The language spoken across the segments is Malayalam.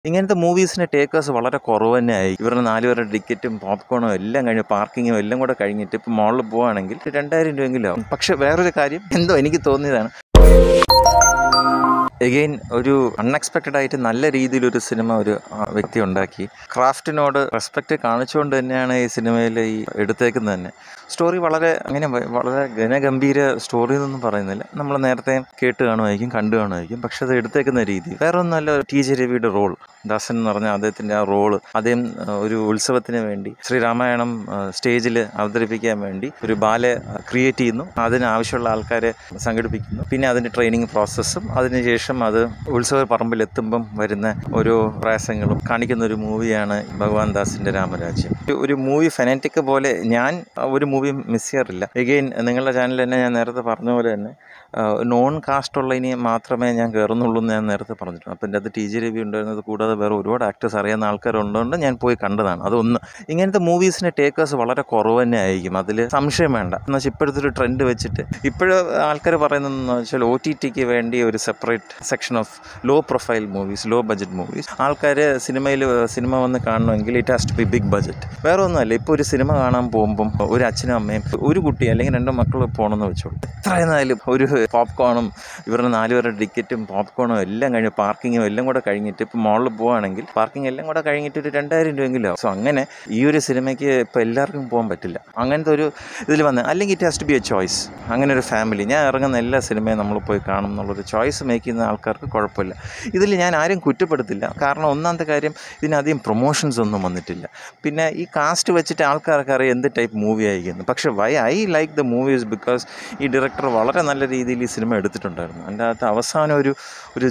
ഇങ്ങനത്തെ മൂവീസിന് ടേക്കേഴ്സ് വളരെ കുറവ് തന്നെയായി. ഇവരുടെ 4 പേരുടെ ടിക്കറ്റും പോപ്കോണും എല്ലാം കഴിഞ്ഞ് പാർക്കിങ്ങും എല്ലാം കൂടെ കഴിഞ്ഞിട്ട് ഇപ്പോൾ മോളിൽ പോവുകയാണെങ്കിൽ 2000 രൂപയെങ്കിലും ആവും. പക്ഷെ വേറൊരു കാര്യം എന്തോ എനിക്ക് തോന്നിയതാണ്, എഗെയിൻ ഒരു അൺഎക്സ്പെക്റ്റഡ് ആയിട്ട് നല്ല രീതിയിലൊരു സിനിമ ഒരു വ്യക്തി ഉണ്ടാക്കി. ക്രാഫ്റ്റിനോട് റെസ്പെക്റ്റ് കാണിച്ചുകൊണ്ട് തന്നെയാണ് ഈ സിനിമയിൽ ഈ എടുത്തേക്കുന്നത് തന്നെ. സ്റ്റോറി വളരെ വളരെ ഘനഗംഭീര സ്റ്റോറി എന്നൊന്നും പറയുന്നില്ല, നമ്മൾ നേരത്തെ കേട്ട് കാണുമായിരിക്കും, കണ്ടു കാണുമായിരിക്കും. പക്ഷെ അത് എടുത്തേക്കുന്ന രീതി വേറെ ഒന്നല്ല. ടി ജെ രവിയുടെ റോൾ, ദാസൻ എന്ന് പറഞ്ഞ അദ്ദേഹത്തിൻ്റെ ആ റോള്, അദ്ദേഹം ഒരു ഉത്സവത്തിന് വേണ്ടി ശ്രീരാമായണം സ്റ്റേജിൽ അവതരിപ്പിക്കാൻ വേണ്ടി ഒരു ബാലെ ക്രിയേറ്റ് ചെയ്യുന്നു, അതിനാവശ്യമുള്ള ആൾക്കാരെ സംഘടിപ്പിക്കുന്നു, പിന്നെ അതിൻ്റെ ട്രെയിനിങ് പ്രോസസ്സും അതിനുശേഷം അത് ഉത്സവ പറമ്പിലെത്തുമ്പം വരുന്ന ഓരോ പ്രയാസങ്ങളും കാണിക്കുന്ന ഒരു മൂവിയാണ് ഭഗവാൻ ദാസിൻ്റെ രാമരാജ്യം. ഒരു മൂവി ഫെനാറ്റിക് പോലെ ഞാൻ ഒരു മൂവി മിസ് ചെയ്യാറില്ല. എഗെയിൻ നിങ്ങളുടെ ചാനലിൽ തന്നെ ഞാൻ നേരത്തെ പറഞ്ഞ പോലെ തന്നെ നോൺ കാസ്റ്റുള്ള ഇനി മാത്രമേ ഞാൻ കയറുന്നുള്ളൂ എന്ന് ഞാൻ നേരത്തെ പറഞ്ഞിട്ടുണ്ട്. അപ്പം എൻ്റെ അത് ടി ജി രവി ഉണ്ടായിരുന്നത് കൂടാതെ വേറെ ഒരുപാട് ആക്ടേഴ്സ് അറിയാവുന്ന ആൾക്കാരുള്ളതുകൊണ്ട് ഞാൻ പോയി കണ്ടതാണ്. അതൊന്ന് ഇങ്ങനത്തെ മൂവീസിന് ടേക്കേഴ്സ് വളരെ കുറവ് തന്നെ ആയിരിക്കും, അതിൽ സംശയം വേണ്ട. എന്ന് വെച്ചാൽ ഇപ്പോഴത്തെ ഒരു ട്രെൻഡ് വെച്ചിട്ട് ഇപ്പോഴും ആൾക്കാർ പറയുന്നതെന്ന് വെച്ചാൽ OTTക്ക് വേണ്ടി ഒരു separate section of low profile movies, low budget movies. ആൾക്കാർ സിനിമ വന്ന് കാണണമെങ്കിൽ it has to be big budget. വേറെ ഒന്നുമല്ല, ഇപ്പോൾ ഒരു സിനിമ കാണാൻ പോകുമ്പം ഒരു അച്ഛനും അമ്മയും ഒരു കുട്ടി അല്ലെങ്കിൽ 2 മക്കൾ പോകണമെന്ന് വെച്ചോളൂ, എത്രയെന്നാലും ഒരു പോപ്കോണും ഇവരുടെ 4 പേരുടെ ടിക്കറ്റും പോപ്കോണും എല്ലാം കഴിഞ്ഞ് പാർക്കിങ്ങും എല്ലാം കൂടെ കഴിഞ്ഞിട്ട് ഇപ്പോൾ മോളിൽ പോവുകയാണെങ്കിൽ പാർക്കിംഗ് എല്ലാം കൂടെ കഴിഞ്ഞിട്ട് ഒരു 2000 രൂപയെങ്കിലും ആവും. സോ അങ്ങനെ ഈ ഒരു സിനിമയ്ക്ക് ഇപ്പോൾ എല്ലാവർക്കും പോകാൻ പറ്റില്ല. അങ്ങനത്തെ ഒരു ഇതിൽ വന്ന് അല്ലെങ്കിൽ it has to be a choice. അങ്ങനെ ഒരു ഫാമിലി, ഞാൻ ഇറങ്ങുന്ന എല്ലാ സിനിമയും നമ്മൾ പോയി കാണും എന്നുള്ളൊരു ചോയ്സ് മേക്ക് ചെയ്യുന്ന ആൾക്കാർക്ക് കുഴപ്പമില്ല. ഇതിൽ ഞാൻ ആരും കുറ്റപ്പെടുത്തില്ല. കാരണം ഒന്നാമത്തെ കാര്യം, ഇതിനധികം പ്രൊമോഷൻസ് ഒന്നും വന്നിട്ടില്ല. പിന്നെ ഈ കാസ്റ്റ് വെച്ചിട്ട് ആൾക്കാർക്ക് അറിയാം എന്ത് ടൈപ്പ് മൂവി ആയിരിക്കുന്നു. പക്ഷേ why I like the movies because ഈ ഡയറക്ടർ വളരെ നല്ല രീതിയിൽ ഈ സിനിമ എടുത്തിട്ടുണ്ടായിരുന്നു. അതിൻ്റെ അകത്ത് അവസാനം ഒരു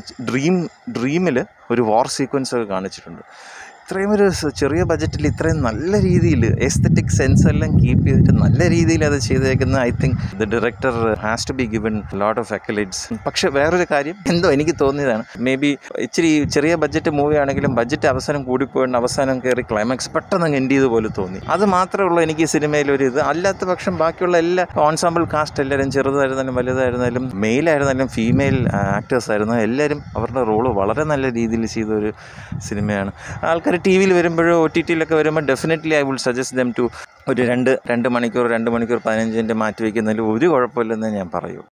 ഡ്രീമിൽ ഒരു വാർ സീക്വൻസ് ഒക്കെ കാണിച്ചിട്ടുണ്ട്. ഇത്രയും ഒരു ചെറിയ ബഡ്ജറ്റിൽ ഇത്രയും നല്ല രീതിയിൽ എസ്തെറ്റിക് സെൻസ് എല്ലാം കീപ്പ് ചെയ്തിട്ട് നല്ല രീതിയിൽ അത് ചെയ്തേക്കുന്ന I think the director has to be given lot of accolades. പക്ഷെ വേറൊരു കാര്യം എന്തോ എനിക്ക് തോന്നിയതാണ്, മേ ബി ഇച്ചിരി ചെറിയ ബഡ്ജറ്റ് മൂവി ആണെങ്കിലും ബഡ്ജറ്റ് അവസാനം കൂടിപ്പോയിട്ട് അവസാനം കയറി ക്ലൈമാക്സ് പെട്ടെന്ന് എൻഡ് ചെയ്ത് പോലെ തോന്നി. അത് മാത്രമേ ഉള്ളൂ എനിക്ക് ഈ സിനിമയിലൊരു ഇത്. അല്ലാത്ത പക്ഷം ബാക്കിയുള്ള എല്ലാ ഓൺസാമ്പിൾ കാസ്റ്റ് എല്ലാവരും ചെറുതായിരുന്നാലും വലുതായിരുന്നാലും മെയിലായിരുന്നാലും ഫീമെയിൽ ആക്ടേഴ്സ് ആയിരുന്നു, എല്ലാവരും അവരുടെ റോള് വളരെ നല്ല രീതിയിൽ ചെയ്തൊരു സിനിമയാണ്. ആൾക്കാർ ടി വിയിൽ വരുമ്പോഴോ OTTയിലൊക്കെ വരുമ്പോൾ definitely I will suggest them to ഒരു 2 മണിക്കൂർ 2 മണിക്കൂർ 15 മിനിറ്റ് മാറ്റി വയ്ക്കുന്നതിൽ ഒരു കുഴപ്പമില്ലെന്ന് ഞാൻ പറയൂ.